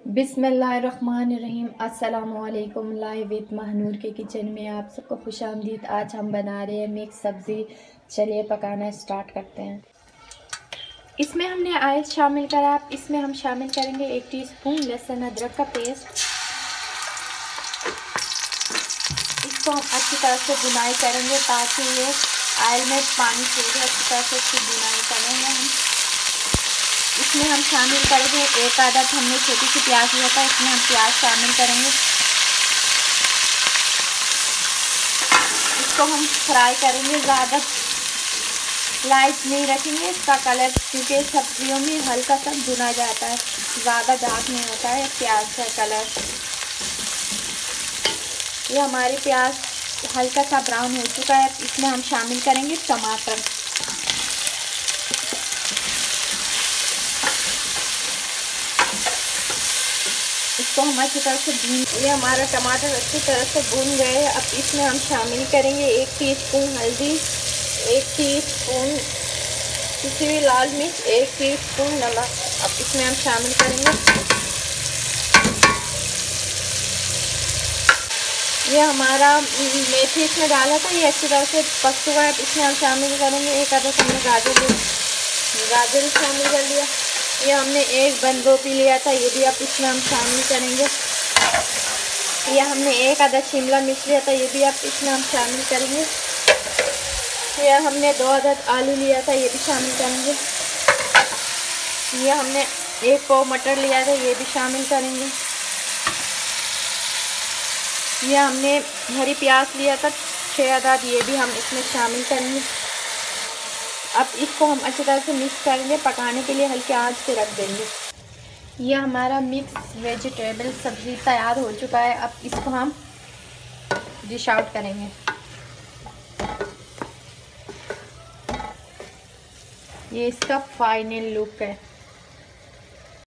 बिस्मिल्लाहिर्रहमानिर्रहीम। अस्सलामुअलैकुम। Live with Mahnoor के किचन में आप सबको खुशामदीद। आज हम बना रहे हैं मिक्स सब्ज़ी। चलिए पकाना स्टार्ट करते हैं। इसमें हमने ऑयल शामिल करा। इसमें हम शामिल करेंगे 1 टीस्पून लहसुन अदरक का पेस्ट। इसको हम अच्छी तरह से भुनाई करेंगे ताकि ये ऑयल में पानी छोड़े। अच्छी तरह से इसकी भुनाई करेंगे हम। इसमें हम शामिल करेंगे 1 आदद हमने छोटी सी प्याज लिया था, इसमें हम प्याज शामिल करेंगे। इसको हम फ्राई करेंगे, ज़्यादा लाइट नहीं रखेंगे इसका कलर, क्योंकि सब्जियों में हल्का सा भुना जाता है, ज़्यादा डार्क नहीं होता है प्याज का कलर। ये हमारी प्याज हल्का सा ब्राउन हो चुका है। इसमें हम शामिल करेंगे टमाटर। इसको हम अच्छी तरह से भून। ये हमारा टमाटर अच्छी तरह से भून गए। अब इसमें हम शामिल करेंगे 1 टीस्पून हल्दी, 1 टीस्पून किसी भी लाल मिर्च, 1 टीस्पून नमक। अब इसमें हम शामिल करेंगे। ये हमारा मेथी इसमें डाला था, ये अच्छी तरह से पक चुका है। इसमें हम शामिल करेंगे 1 अदद हमने गाजर शामिल कर लिया। ये हमने 1 बंद गोभी लिया था, ये भी अब इसमें हम शामिल करेंगे। ये हमने 1 अदद शिमला मिर्च लिया था, ये भी अब इसमें हम शामिल करेंगे। ये हमने 2 अदद आलू लिया था, ये भी शामिल करेंगे। ये हमने 1 पाव मटर लिया था, ये भी शामिल करेंगे। ये हमने हरी प्याज लिया था 6 अदद, ये भी हम इसमें शामिल करेंगे। अब इसको हम अच्छी तरह से मिक्स करेंगे, पकाने के लिए हल्के आंच पे रख देंगे। ये हमारा मिक्स वेजिटेबल सब्ज़ी तैयार हो चुका है। अब इसको हम डिश आउट करेंगे। ये इसका फाइनल लुक है।